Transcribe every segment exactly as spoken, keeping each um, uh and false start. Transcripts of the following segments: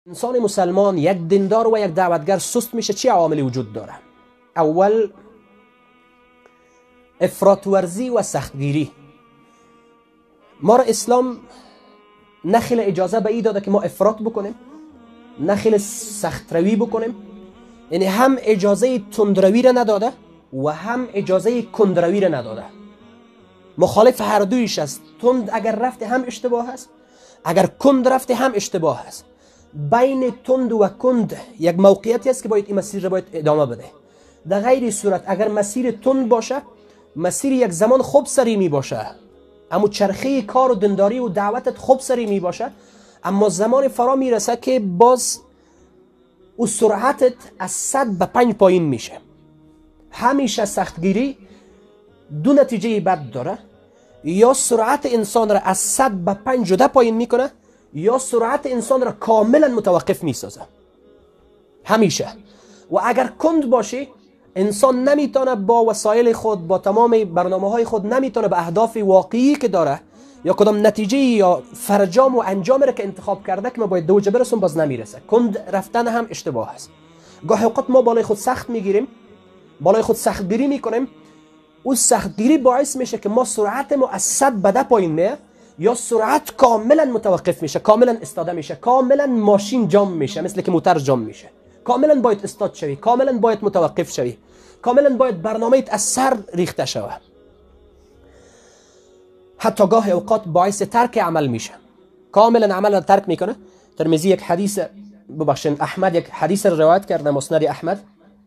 انسان مسلمان، یک دیندار و یک دعوتگر سست میشه چه عواملی وجود داره؟ اول افراط ورزی و سختگیری. ما را اسلام نخیل اجازه به این داده که ما افراط بکنیم، نخیل سخت روی بکنیم. یعنی هم اجازه تندروی را نداده و هم اجازه کندروی را نداده. مخالف هر دویش است. تند اگر رفته هم اشتباه است، اگر کند رفته هم اشتباه است. بین تند و کند یک موقعیتی است که باید این مسیر را باید ادامه بده. در غیر صورت اگر مسیر تند باشه، مسیر یک زمان خوب سری می باشه، اما چرخه کار و دنداری و دعوتت خوب سری می باشه، اما زمان فرا می رسه که باز و سرعتت از صد به پنج پایین میشه. همیشه سختگیری دو نتیجه بد داره: یا سرعت انسان را از صد به پنج جدا پایین میکنه، یا سرعت انسان را کاملا متوقف میسازه. همیشه. و اگر کند باشی، انسان نمیتونه با وسایل خود، با تمام برنامه های خود، نمیتونه به اهداف واقعی که داره یا کدام نتیجه یا فرجام و انجام را که انتخاب کرده که ما باید دو وجه برسون باز نمیرسه. کند رفتن هم اشتباه است. گاهی اوقات ما بالای خود سخت میگیریم، بالای خود سختگیری میکنیم. اون سختگیری باعث میشه که ما سرعت ما از صد به ده پایین میه، یا سرعت کاملا متوقف میشه، کاملا استاده میشه، کاملا ماشین جام میشه، مثل که موتر جام میشه. کاملا باید استاد شوی، کاملا باید متوقف شوی، کاملا باید برنامه‌ات از سر ریخته شوه. حتی گاهی اوقات باعث ترک عمل میشه، کاملا عمل را ترک میکنه. ترمذی یک حدیث ببخشید احمد یک حدیث رو روایت کرده، مسند احمد.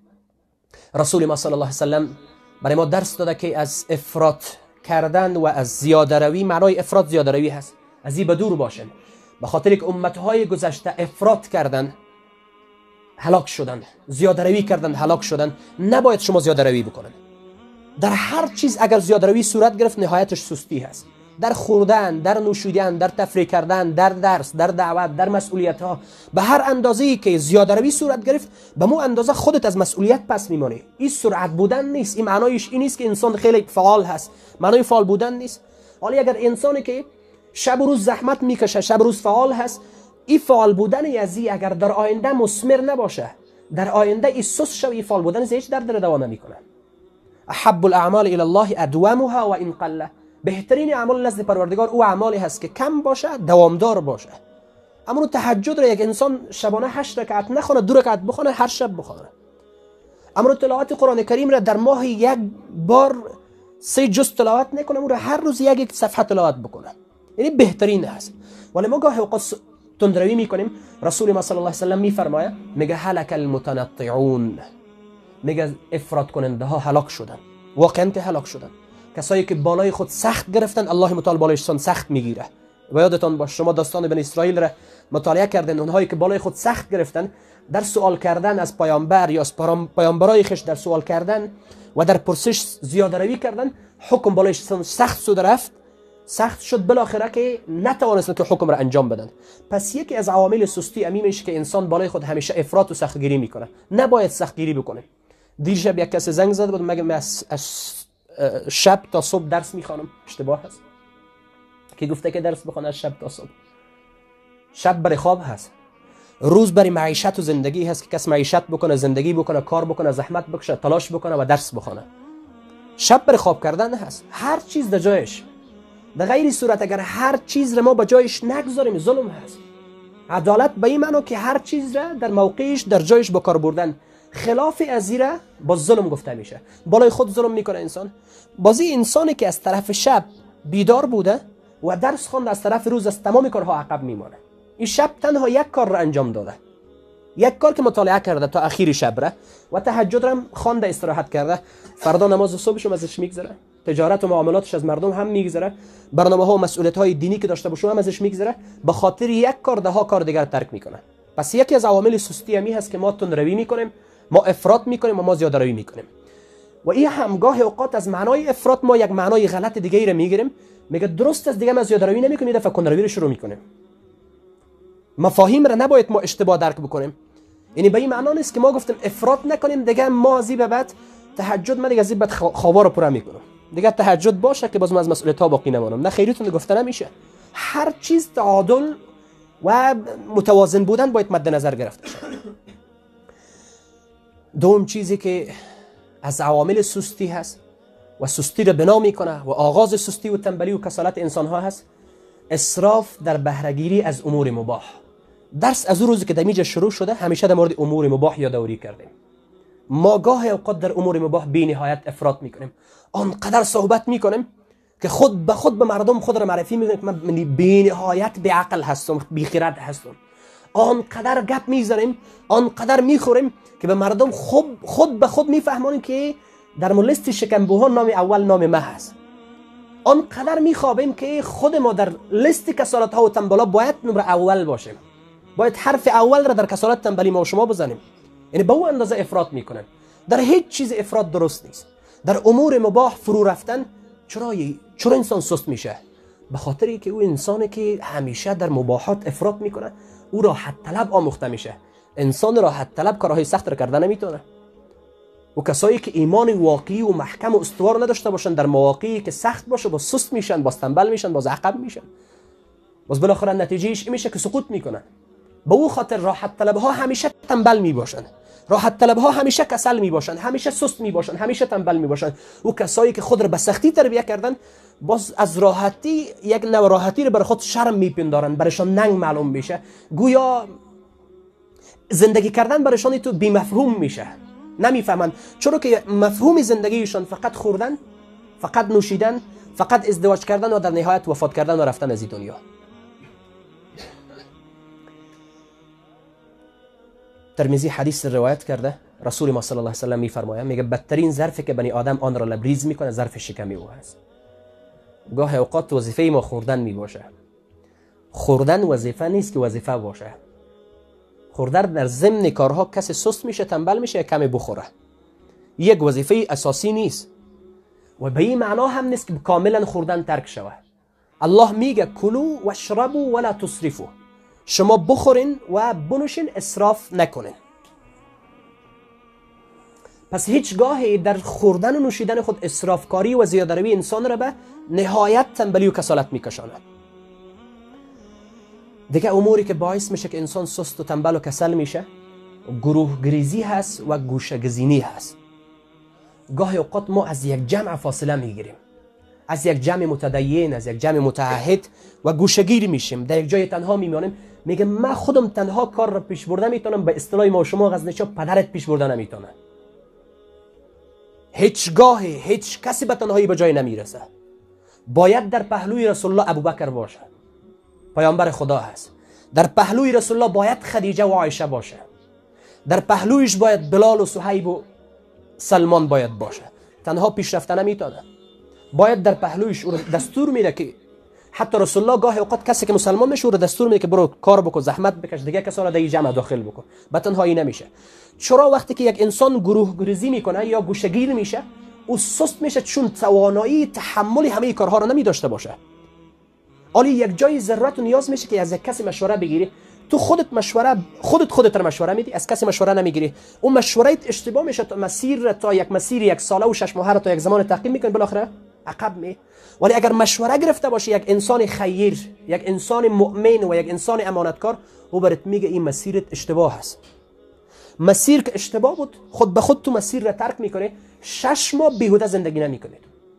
رسول ما صلی الله علیه و سلم برای ما درس داده که از افراط کردن و از زیاده روی، معنای افراط زیاده روی هست، از این به دور باشن. به خاطر که امتهای گذشته افراط کردن هلاک شدن، زیاده روی کردن هلاک شدن. نباید شما زیاده روی بکنن. در هر چیز اگر زیاده روی صورت گرفت نهایتش سستی هست. در خوردن، در نوشیدن، در تفریح کردن، در درس، در دعوت، در مسئولیت ها، به هر اندازه‌ای که زیاده روی صورت گرفت، به مو اندازه خودت از مسئولیت پس میمانی. این سرعت بودن نیست. این معنایش این نیست که انسان خیلی فعال هست. معنای فعال بودن نیست. حالا اگر انسانی که شب و روز زحمت میکشه، شب و روز فعال هست، این فعال بودن یزی اگر در آینده مثمر نباشه، در آینده این سست شوی، فعال بودن هیچ درد را دوا نمیکنه. احب الاعمال الى الله ادومها و ان قل. بهترین اعمال نزد پروردگار او اعمالی هست که کم باشه، دوامدار باشه. اما تهجد را یک انسان شبانه هشت رکعت نخونه، دو رکعت بخونه، هر شب بخونه. اما تلاوت قرآن کریم را در ماه یک بار سه جز تلاوت نکنه، اما هر روز یک یک صفحه تلاوت بکنه. یعنی بهترین هست. ولی ما گاهی اوقات تندروی میکنیم. رسول ما صلی الله علیه و سلم میفرماید، میگه هلک المتنطعون، میگه افراط کننده ها هلاک شدن. واقعا که هلاک شدن. کسایی که بالای خود سخت گرفتن، الله متعال بالایشان سخت میگیره. و یادتان باشه شما داستان بنی اسرائیل را مطالعه کردن. اونهایی که بالای خود سخت گرفتن در سوال کردن از پیامبر یا از پیامبرای خش، در سوال کردن و در پرسش زیاده روی کردن، حکم بالایشان سخت شد رفت، سخت شد بالاخره که نتوانستند که حکم را انجام بدن. پس یکی از عوامل سستی امی میشه که انسان بالای خود همیشه افراط و سختگیری میکنه. نباید سختگیری بکنه. دیر شب یک کس زنگ زد بود، مگه من از شب تا صبح درس میخوانم. اشتباه هست. کی گفته که درس بخونه از شب تا صبح؟ شب برای خواب هست، روز برای معیشت و زندگی هست که کس معیشت بکنه، زندگی بکنه، کار بکنه، زحمت بکشه، تلاش بکنه و درس بخونه. شب برای خواب کردن هست. هر چیز در جایش. در غیر صورت اگر هر چیز را ما به جایش نگذاریم ظلم هست. عدالت به این معنی که هر چیز را در موقعش در جایش با کار بردن. خلاف از این را با ظلم گفته میشه. بالای خود ظلم میکنه انسان. بازی انسانی که از طرف شب بیدار بوده و درس خوانده، از طرف روز از تمام کارها عقب میمانه. این شب تنها یک کار را انجام داده، یک کار که مطالعه کرده تا اخیر شب را و تهجد را خوانده، استراحت کرده، فردا نماز صبحش ازش میگذره، تجارت و معاملاتش از مردم هم میگذره، برنامه ها و مسئولیت های دینی که داشته باشه هم ازش میگذره. به خاطر یک کار ده ها کار دیگر ترک میکنه. پس یکی از عوامل سستی امی هست که ما تندروی میکنیم، ما افراط میکنیم و ما زیاده روی میکنیم. و این هم گاهی اوقات از معنای افراط ما یک معنای غلط دیگه ای رو میگیریم. میگه درست است دیگه ما زیاده روی نمیکنیم، دفعه کندروی رو شروع میکنیم. مفاهیم را نباید ما اشتباه درک بکنیم. یعنی به این معنا نیست که ما گفتیم افراط نکنیم دیگه ما از این به بعد تهجد من دیگه از این بعد خوابا رو پر میکنم، دیگه تهجد باشه که باز من از مسئولیت ها باقی نمانم. نه، خیلیتون گفته نمیشه. هر چیز تعادل و متوازن بودن باید مد نظر گرفته شد. دوم چیزی که از عوامل سستی هست و سستی را بنا میکنه و آغاز سستی و تنبلی و کسالت انسان ها هست، اسراف در بهرهگیری از امور مباح. درس از اون روزی که دمیجه شروع شده همیشه در مورد امور مباح یادآوری کردیم. ما گاه اوقات در امور مباح بی نهایت افراط میکنیم، آنقدر صحبت میکنیم که خود به خود به مردم خود را معرفی میکنیم که من بی نهایت بی عقل هستم، بی خرد هستم. آنقدر گپ میزنیم، آنقدر میخوریم که به مردم خود خود به خود میفهمانیم که در لیست شکمبوها نام اول نام ما هست. آنقدر میخوابیم که خود ما در لیست کسالت ها و تنبلا باید نمره اول باشیم، باید حرف اول را در کسالت تنبلی ما و شما بزنیم. یعنی به اون اندازه افراط میکنن. در هیچ چیز افراط درست نیست. در امور مباح فرو رفتن چرا چرا انسان سست میشه؟ به خاطری که او انسانی که همیشه در مباحات افراط میکنه او راحت طلب آموخته میشه. انسان راحت طلب کارهای سخت را کردن نمیتونه. و کسایی که ایمان واقعی و محکم و استوار نداشته باشن در مواقعی که سخت باشه باز سست میشن، باز تنبل میشن، باز عقب میشن، باز بالاخره نتیجهش میشه که سقوط میکنن. به او خاطر راحت طلب ها همیشه تنبل میباشن، راحت طلب ها همیشه کسل میباشن، همیشه سست میباشن، همیشه تنبل میباشن. و کسایی که خود را به سختی تربیت کردن باز از راحتی یک نوع راحتی رو برای خود شرم میپندارن، برایشان ننگ معلوم میشه، گویا زندگی کردن برایشان تو بی مفهوم میشه، نمیفهمن. چرا که مفهوم زندگیشان فقط خوردن، فقط نوشیدن، فقط ازدواج کردن و در نهایت وفات کردن و رفتن از این دنیا. ترمذی حدیث روایت کرده، رسول ما صلی الله علیه و سلم میفرماید، میگه بدترین ظرفی که بنی آدم آن را لبریز میکنه ظرف شکمی او هست. گاه اوقات وظیفه ما خوردن میباشه. خوردن وظیفه نیست که وظیفه باشه. خوردن در ضمن کارها کسی سست میشه، تنبل میشه، کمی بخوره. یک وظیفه اساسی نیست و به این معنا هم نیست که کاملا خوردن ترک شود. الله میگه کلوا واشربوا ولا تسرفوا. شما بخورین و بنوشین، اسراف نکنین. پس هیچگاه در خوردن و نوشیدن خود اسرافکاری و زیاده‌روی انسان را به نهایت تنبلی و کسالت میکشاند. دیگه اموری که باعث میشه که انسان سست و تنبل و کسل میشه، گروه گریزی هست و گوشه گزینی هست. گاهی اوقات ما از یک جمع فاصله میگیریم، از یک جمع متدین، از یک جمع متعهد و گوشه‌گیر میشیم، در یک جای تنها میمانیم. میگه من خودم تنها کار را پیش برده میتونم، به اصطلاح ما شما غزنی‌ها پدرت پیش برده نمیتونه. هیچگاه هیچ کسی به تنهایی به جای نمیرسه. باید در پهلوی رسول الله ابوبکر باشه، پیامبر خدا هست. در پهلوی رسول الله باید خدیجه و عایشه باشه. در پهلویش باید بلال و صهیب و سلمان باید باشه. تنها پیش رفته نمیتونه. باید در پهلویش او دستور میده که حتی رسول الله گاهی اوقات کسی که مسلمان میشه او دستور میده که برو کار بکن، زحمت بکش، دیگه کسا را در جمع داخل بکن. به تنهایی نمیشه. چرا وقتی که یک انسان گروه گریزی میکنه یا گوشه‌گیر میشه او سست میشه؟ چون توانایی تحمل همه کارها را نمیداشته باشه. حالا یک جای ضرورت و نیاز میشه که از یک کسی مشوره بگیری. تو خودت مشوره خودت خودت را مشوره میدی، از کسی مشوره نمیگیری. اون مشورت اشتباه میشه، تا مسیر تا یک مسیر یک ساله و شش ماهه تا یک زمان تعقیب میکنی، بالاخره عقب می. ولی اگر مشوره گرفته باشی، یک انسان خیر، یک انسان مؤمن و یک انسان امانتکار، او برات میگه این مسیرت اشتباه است. مسیر که اشتباه بود خود به خود تو مسیر را ترک میکنه، شش ماه بیهوده زندگی نمیکنید.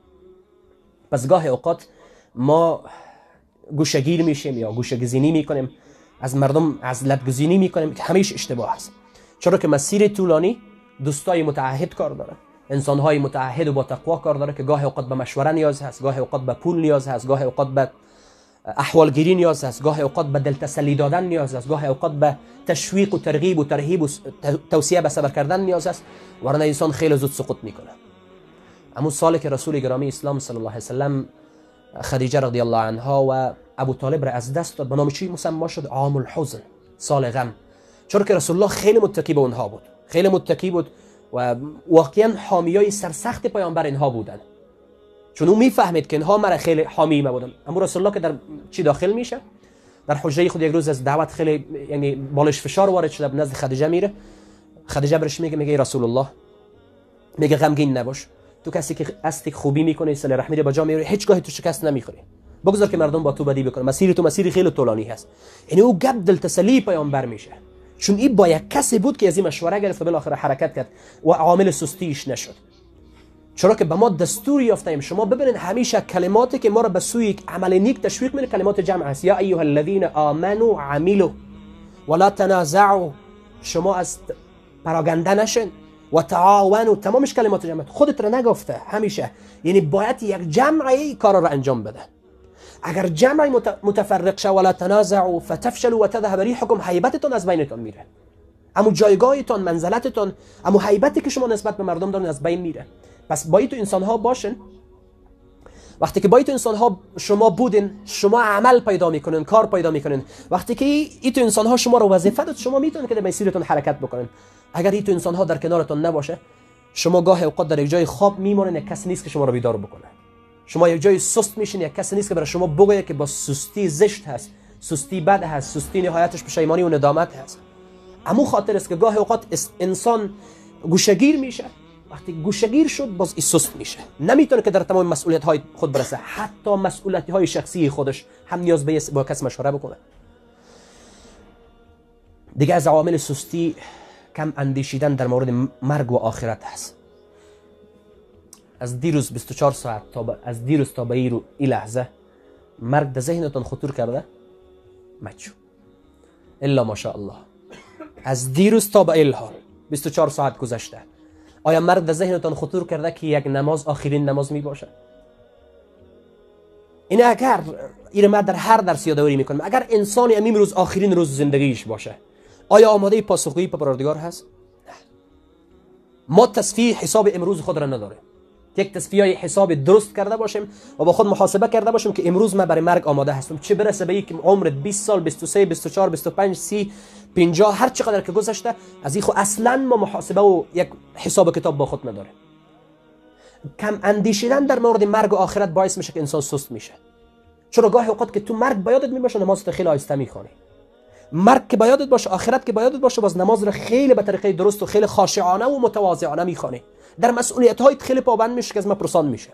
پس گاه اوقات ما گوشه‌گیر میشیم یا گوشه‌گزینی میکنیم، از مردم عزلت گزینی میکنیم که همیشه اشتباه است. چرا که مسیر طولانی دوستای متعهد کار داره، انسان‌های متعهد و با تقوا کار داره که گاه اوقات به مشوره نیاز هست، گاه اوقات به پول نیاز هست، گاه اوقات به احوالگیری نیاز هست، گاه اوقات به دلتسلی دادن نیاز هست، گاه اوقات به تشویق و ترغیب و ترهیب و توصیه به صبر کردن نیاز هست، ورنه انسان خیلی زود سقوط میکنه. اما سالی که رسول گرامی اسلام صلی الله علیه و سلم خدیجه رضی الله عنها و ابو طالب را از دست داد، به نام چی مسمی شد؟ عام الحزن، سال غم. چرا که رسول الله خیلی متکی به اونها بود، خیلی متکی بود و واقعا حامیای سرسخت پیامبر اینها بودن، چون او میفهمید که اینها مرا خیلی حامی ما بودن. اما رسول الله که در چی داخل میشه، در حجره خود یک روز از دعوت خیلی یعنی بالش فشار وارد شده، به نزد خدیجه میره. خدیجه برش میگه میگه رسول الله، میگه غمگین نباش، تو کسی که استی خوبی میکنه، صله رحمی رو به جا میاری، هیچ گاهی تو شکست نمیخوری. بگذار که مردم با تو بدی بکنن، مسیر تو مسیر خیلی طولانی هست. یعنی او گپ دل تسلی پیامبر میشه، چون این با یک کسی بود که از این مشوره گرفت و بالاخره حرکت کرد و عامل سستیش نشد. چرا که به ما دستور یافتیم. شما ببینید همیشه کلماتی که ما را به سوی عمل نیک تشویق میکنه کلمات جمع است. یا ایها الذین آمنوا عملوا ولا تنازعوا، شما از پراگنده نشین، و تعاونوا، تمامش کلمات جمع. خودت را نگفته همیشه، یعنی باید یک جمعی کار را انجام بده. اگر جمعی متفرق شه، ولا تنازعوا فتفشلوا و تذهب ریحکم، هیبتتون از بینتون میره. اما جایگاهتون، منزلتتون، اما هیبتی که شما نسبت به مردم دارین از بین میره. پس باید تو انسان ها باشن. وقتی که باید تو انسان ها شما بودین، شما عمل پیدا میکنین، کار پیدا میکنین. وقتی که ای تو انسان ها شما رو وظیفه داد، شما میتونین که در مسیرتون حرکت بکنین. اگر ای تو انسان ها در کنارتون نباشه، شما گاه اوقات در یک جای خواب میمونین، یک کسی نیست که شما رو بیدار بکنه. شما یک جای سست میشین، یک کسی نیست که برای شما بگه که با سستی زشت هست، سستی بد هست، سستی نهایتش پشیمانی و ندامت هست. اما خاطر است که گاه اوقات انسان گوشه‌گیر میشه. وقتی گوشه‌گیر شد باز این سست میشه، نمیتونه که در تمام مسئولیت های خود برسه. حتی مسئولیت های شخصی خودش هم نیاز به با کس مشوره بکنه. دیگه از عوامل سستی کم اندیشیدن در مورد مرگ و آخرت هست. از دیروز بیست و چهار ساعت تا با... از دیروز تا به این لحظه مرگ در ذهنتون خطور کرده؟ مچو الا ماشاءالله. از دیروز تا به این حال بیست و چهار ساعت گذشته، آیا مرگ در ذهنتان خطور کرده که یک نماز آخرین نماز می باشه؟ این اگر این ما در هر درس یادآوری میکنم، اگر انسانی امیم روز آخرین روز زندگیش باشه، آیا آماده پاسخگویی به پروردگار هست؟ نه. ما تصفیه حساب امروز خود را نداریم. یک تصفیه حساب درست کرده باشیم و با خود محاسبه کرده باشیم که امروز من برای مرگ آماده هستم. چه برسه به اینکه عمرت بیست سال، بیست و سه، بیست و چهار، بیست و پنج، سی، پنجاه، هر چقدر که گذشته، از این خود اصلا ما محاسبه و یک حساب کتاب با خود نداره. کم اندیشیدن در مورد مرگ و آخرت باعث میشه که انسان سست میشه. چرا گاهی اوقات که تو مرگ بیادت میباشه، نماز خیلی آهسته میخونی. مرگ که بیادت باشه، آخرت که بیادت باشه، باز نماز رو خیلی به طریقه درست و خیلی خاشعانه و متواضعانه میخونی. در مسئولیت های خیلی پابند میشه که از ما پرسان میشه.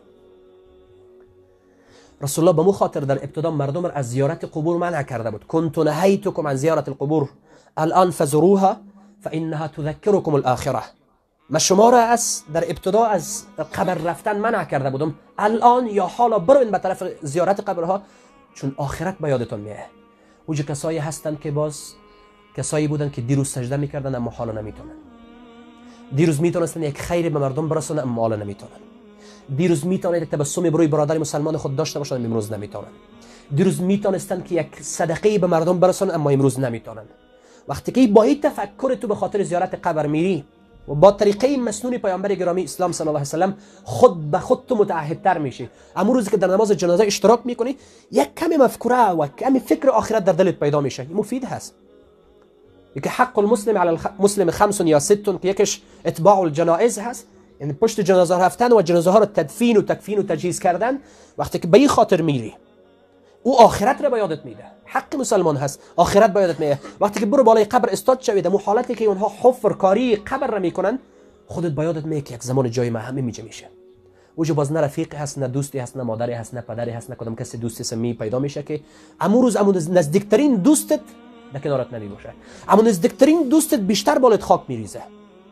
رسول الله به مو خاطر در ابتدا مردم را از زیارت قبور منع کرده بود. کنت نهیتکم عن زیارت القبور الان فزوروها فانها تذکرکم الاخره. من شما را از در ابتدا از قبر رفتن منع کرده بودم، الان یا حالا برین به طرف زیارت قبرها، چون آخرت به یادتون میاد. اوج کسایی هستند که باز کسایی بودن که دیروز سجده میکردن اما حالا نمیتونن. دیروز میتونستن یک خیری به مردم برسونن اما حالا نمیتونن. دیروز میتونن یک تبسمی بروی برادر مسلمان خود داشته باشن اما امروز نمیتونن. دیروز میتونستن که یک صدقه به مردم برسونن اما امروز نمیتونن. وقتی که با این تفکر تو به خاطر زیارت قبر میری و با طریقه مسنون پیامبر گرامی اسلام صلی الله علیه و سلم خود به خود تو متعهدتر میشی، اما روزی که در نماز جنازه اشتراک میکنی یک کمی مفکوره و کمی فکر آخرت در دلت پیدا میشه. مفید هست. یکی حق المسلم علی المسلم خمس یا ست که یکش اتباع الجنائز هست، یعنی پشت جنازه رفتن و جنازه ها رو تدفین و تکفین و تجهیز کردن. وقتی که به این خاطر میری او آخرت رو به یادت میده. حق مسلمان هست، آخرت به یادت میده. وقتی که برو بالای قبر استاد شوی، در حالتی که اونها حفر کاری قبر را میکنن، خودت به یادت میاد که یک زمان جای ما همه میجه میشه. اوجا باز نه رفیقی هست، نه دوستی هست، نه مادری هست، نه پدری هست، نه کدام کسی دوستی سمی پیدا میشه که امو روز امو نزدیکترین دوستت در کنارت نمی باشه. اما نزدیکترین دوستت بیشتر بالات خاک میریزه.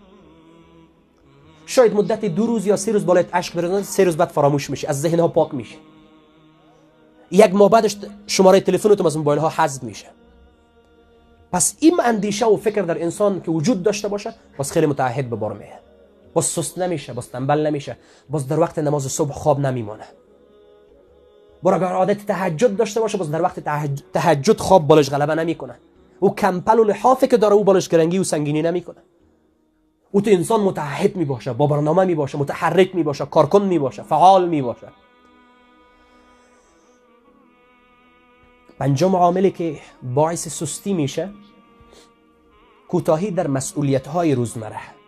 شاید مدت دو روز یا سه روز بالات اشک بریزه، سه روز بعد فراموش میشه، از ذهنها پاک میشه. یک ماه بعدش شماره تلفنتون از موبایل ها حذف میشه. پس این اندیشه و فکر در انسان که وجود داشته باشه، باز خیلی متعهد به بار میاد. باز سست نمیشه، باز تنبل نمیشه، باز در وقت نماز صبح خواب نمیمونه. برای اگر عادت تهجد داشته باشه، باز در وقت تهجد خواب بالش غلبه نمیکنه. او کمپل و لحافه که داره او بالش گرنگی و سنگینی نمیکنه. او تو انسان متعهد می باشه، با برنامه می باشه، متحرک می باشه، کارکن می باشه، فعال می باشه. پنجم عاملی که باعث سستی میشه، کوتاهی در مسئولیت های روزمره.